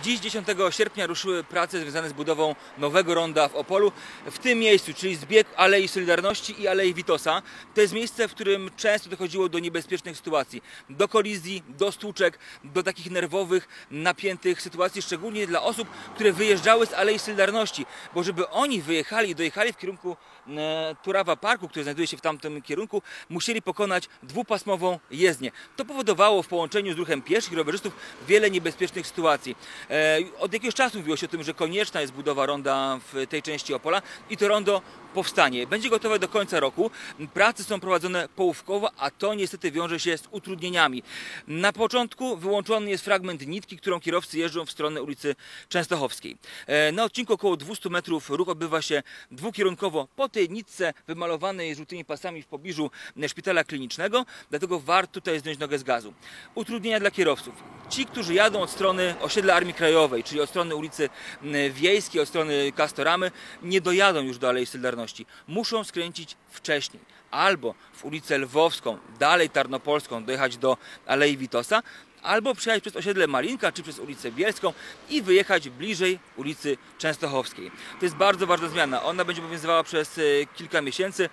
Dziś 10 sierpnia ruszyły prace związane z budową nowego ronda w Opolu. W tym miejscu, czyli zbieg Alei Solidarności i Alei Witosa, to jest miejsce, w którym często dochodziło do niebezpiecznych sytuacji. Do kolizji, do stłuczek, do takich nerwowych, napiętych sytuacji, szczególnie dla osób, które wyjeżdżały z Alei Solidarności. Bo żeby oni wyjechali i dojechali w kierunku Turawa Parku, który znajduje się w tamtym kierunku, musieli pokonać dwupasmową jezdnię. To powodowało w połączeniu z ruchem pieszych i rowerzystów wiele niebezpiecznych sytuacji. Od jakiegoś czasu mówiło się o tym, że konieczna jest budowa ronda w tej części Opola i to rondo powstanie. Będzie gotowe do końca roku. Prace są prowadzone połówkowo, a to niestety wiąże się z utrudnieniami. Na początku wyłączony jest fragment nitki, którą kierowcy jeżdżą w stronę ulicy Częstochowskiej. Na odcinku około 200 metrów ruch odbywa się dwukierunkowo po tej nitce wymalowanej żółtymi pasami w pobliżu szpitala klinicznego, dlatego warto tutaj zdjąć nogę z gazu. Utrudnienia dla kierowców. Ci, którzy jadą od strony osiedla Armii Krajowej, czyli od strony ulicy Wiejskiej, od strony Castoramy, nie dojadą już do Alei Solidarności. Muszą skręcić wcześniej. Albo w ulicę Lwowską, dalej Tarnopolską, dojechać do Alei Witosa, albo przejechać przez osiedle Malinka czy przez ulicę Bielską i wyjechać bliżej ulicy Częstochowskiej. To jest bardzo ważna zmiana. Ona będzie obowiązywała przez kilka miesięcy.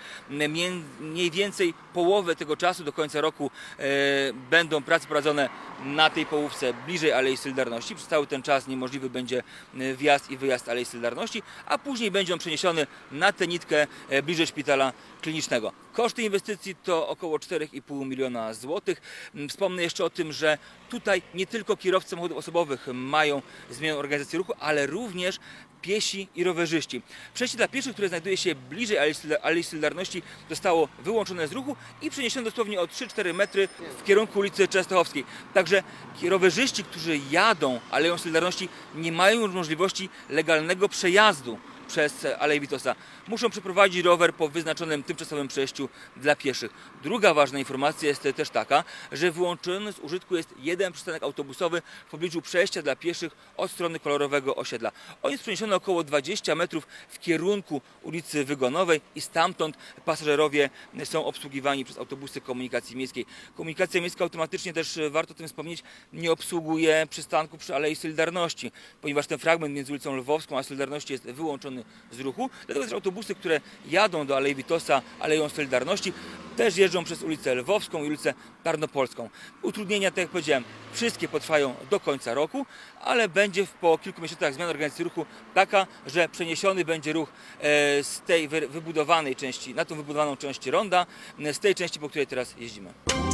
Mniej więcej połowę tego czasu do końca roku będą prace prowadzone na tej połówce bliżej Alei Solidarności. Przez cały ten czas niemożliwy będzie wjazd i wyjazd Alei Solidarności, a później będzie on przeniesiony na tę nitkę bliżej szpitala klinicznego. Koszty inwestycji to około 4,5 miliona złotych. Wspomnę jeszcze o tym, że tutaj nie tylko kierowcy samochodów osobowych mają zmienioną organizację ruchu, ale również piesi i rowerzyści. Przejście dla pieszych, które znajduje się bliżej Alei Solidarności, zostało wyłączone z ruchu i przeniesione dosłownie o 3-4 metry w kierunku ulicy Częstochowskiej. Także rowerzyści, którzy jadą Aleją Solidarności, nie mają już możliwości legalnego przejazdu przez Aleję Witosa. Muszą przeprowadzić rower po wyznaczonym tymczasowym przejściu dla pieszych. Druga ważna informacja jest też taka, że wyłączony z użytku jest jeden przystanek autobusowy w pobliżu przejścia dla pieszych od strony kolorowego osiedla. On jest przeniesiony około 20 metrów w kierunku ulicy Wygonowej i stamtąd pasażerowie są obsługiwani przez autobusy komunikacji miejskiej. Komunikacja miejska automatycznie też, warto o tym wspomnieć, nie obsługuje przystanku przy Alei Solidarności, ponieważ ten fragment między ulicą Lwowską a Solidarności jest wyłączony z ruchu, dlatego też autobusy, które jadą do Alei Witosa, Aleją Solidarności, też jeżdżą przez ulicę Lwowską i ulicę Tarnopolską. Utrudnienia, tak jak powiedziałem, wszystkie potrwają do końca roku, ale będzie po kilku miesiącach zmiana organizacji ruchu taka, że przeniesiony będzie ruch z tej wybudowanej części, na tą wybudowaną część ronda, z tej części, po której teraz jeździmy.